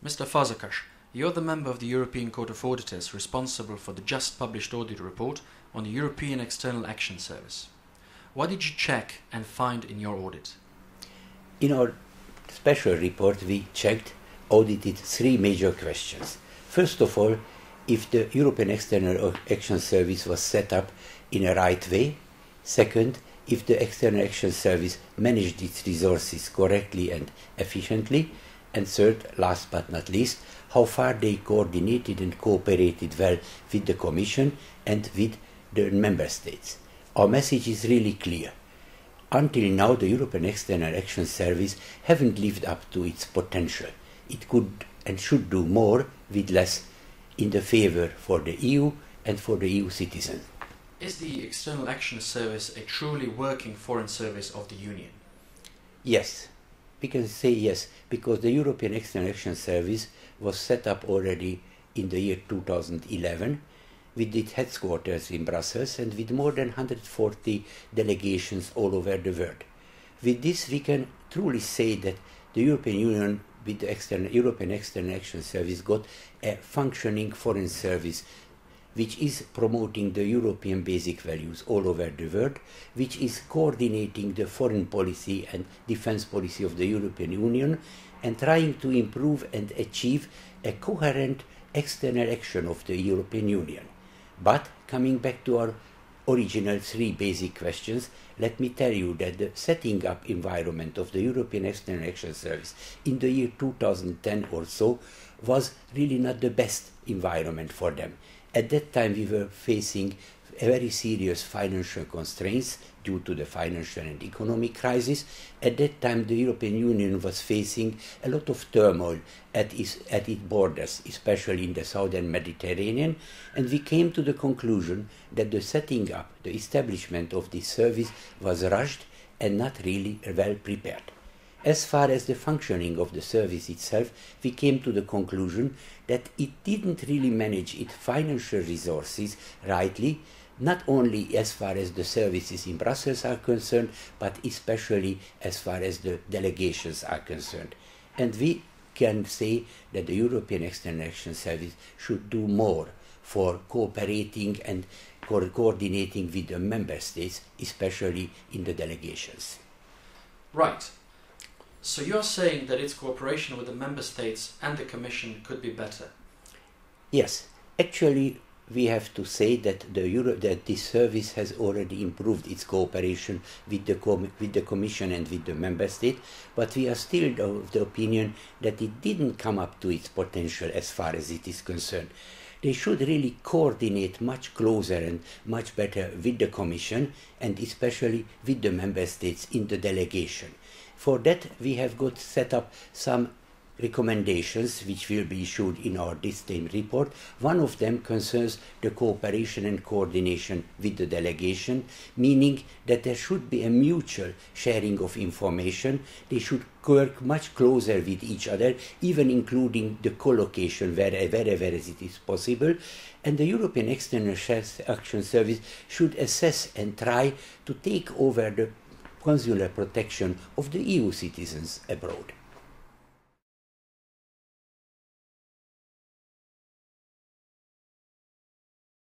Mr. Fazekas, you're the member of the European Court of Auditors responsible for the just published audit report on the European External Action Service. What did you check and find in your audit? In our special report, we audited three major questions. First of all, if the European External Action Service was set up in a right way. Second, if the External Action Service managed its resources correctly and efficiently. And third, last but not least, how far they coordinated and cooperated well with the Commission and with the Member States. Our message is really clear. Until now, the European External Action Service haven't lived up to its potential. It could and should do more with less in the favour for the EU and for the EU citizens. Is the External Action Service a truly working foreign service of the Union? Yes, we can say yes, because the European External Action Service was set up already in the year 2011 with its headquarters in Brussels and with more than 140 delegations all over the world. With this, we can truly say that the European Union with the European External Action Service got a functioning foreign service which is promoting the European basic values all over the world, which is coordinating the foreign policy and defense policy of the European Union and trying to improve and achieve a coherent external action of the European Union. But coming back to our original three basic questions, let me tell you that the setting up environment of the European External Action Service in the year 2010 or so was really not the best environment for them. At that time we were facing very serious financial constraints due to the financial and economic crisis. At that time the European Union was facing a lot of turmoil at its borders, especially in the southern Mediterranean, and we came to the conclusion that the setting up, the establishment of this service was rushed and not really well prepared. As far as the functioning of the service itself, we came to the conclusion that it didn't really manage its financial resources rightly, not only as far as the services in Brussels are concerned, but especially as far as the delegations are concerned. And we can say that the European External Action Service should do more for cooperating and coordinating with the Member States, especially in the delegations. Right. So you're saying that its cooperation with the Member States and the Commission could be better? Yes. Actually, we have to say that this service has already improved its cooperation with the Commission and with the Member State, but we are still of the opinion that it didn't come up to its potential as far as it is concerned. They should really coordinate much closer and much better with the Commission and especially with the Member States in the delegation. For that, we have got set up some recommendations which will be issued in our this same report. One of them concerns the cooperation and coordination with the delegation, meaning that there should be a mutual sharing of information. They should work much closer with each other, even including the co-location wherever it is possible. And the European External Action Service should assess and try to take over the consular protection of the EU citizens abroad.